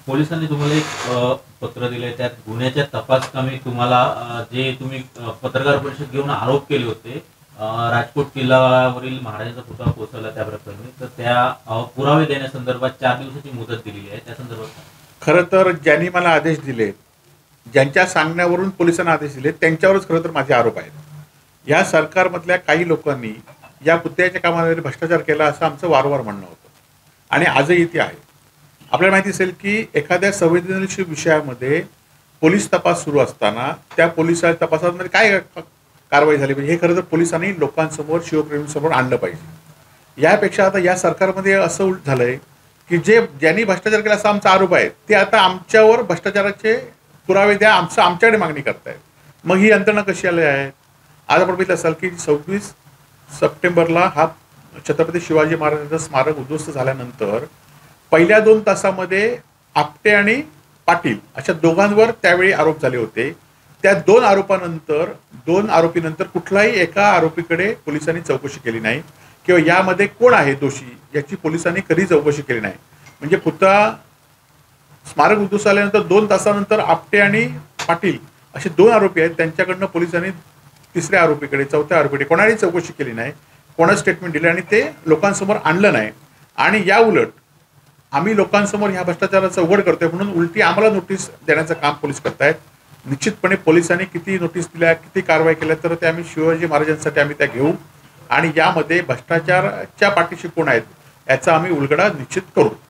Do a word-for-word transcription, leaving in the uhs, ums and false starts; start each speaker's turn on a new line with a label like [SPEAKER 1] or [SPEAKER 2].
[SPEAKER 1] पोलिसांनी तुम्हाला एक अ, पत्र दिले, त्यात गुन्ह्याच्या तपास कामी तुम्हाला अ, जे तुम्ही अ, पत्रकार परिषद घेऊन आरोप केले होते, अ, राजकोट किल्ल्यावरील महाराजांचा पुतळा कोसळला त्या प्रकरणी, तर त्या अ, पुरावे देण्यासंदर्भात चार दिवसाची मुदत दिलेली आहे, त्या संदर्भात काय?
[SPEAKER 2] खरं तर ज्यांनी मला आदेश दिले, ज्यांच्या सांगण्यावरून पोलिसांना आदेश दिले, त्यांच्यावरच खरं तर माझे आरोप आहेत। या सरकारमधल्या काही लोकांनी या पुतळ्याच्या कामामध्ये भ्रष्टाचार केला असं आमचं वारंवार म्हणणं होतं आणि आजही ते आहे। आपल्याला माहिती असेल की एखाद्या संवेदनशील विषयामध्ये पोलीस तपास सुरू असताना त्या पोलिसाच्या तपासामध्ये काय कारवाई झाली पाहिजे हे खरं तर पोलिसांनी लोकांसमोर, शिवप्रेमींसमोर आणलं पाहिजे। यापेक्षा आता या सरकारमध्ये असं उलट झालंय की जे ज्यांनी भ्रष्टाचार केला असा आमचा आरोप आहे, ते आता आमच्यावर भ्रष्टाचाराचे पुरावे द्या, आमचं आमच्याकडे मागणी करतायत। मग ही यंत्रणा कशी आली आहे? आज आपण बघितलं असाल की सव्वीस सप्टेंबरला हा छत्रपती शिवाजी महाराजांचं स्मारक उद्ध्वस्त झाल्यानंतर पहिल्या दोन तासामध्ये आपटे आणि पाटील अशा दोघांवर त्यावेळी आरोप झाले होते। त्या दोन आरोपानंतर दोन आरोपीनंतर कुठलाही एका आरोपीकडे पोलिसांनी चौकशी केली नाही किंवा यामध्ये कोण आहे दोषी याची पोलिसांनी कधी चौकशी केली नाही। म्हणजे पुतळा स्मारक उद्ध्वस्त झाल्यानंतर दोन तासानंतर आपटे आणि पाटील असे दोन आरोपी आहेत, त्यांच्याकडनं पोलिसांनी तिसऱ्या आरोपीकडे, चौथ्या आरोपीकडे कोणाही चौकशी केली नाही, कोणा स्टेटमेंट दिले आणि ते लोकांसमोर आणलं नाही। आणि या उलट आम्ही लोकांसमोर ह्या भ्रष्टाचाराचं उघड करतोय म्हणून उलटी आम्हाला नोटीस देण्याचं काम पोलीस करतायत। निश्चितपणे पोलिसांनी किती नोटीस दिल्या, किती कारवाई केल्या, तर ते आम्ही शिवाजी महाराजांसाठी आम्ही त्या घेऊ आणि यामध्ये भ्रष्टाचाराच्या पाठीशी कोण आहेत याचा आम्ही उलगडा निश्चित करू।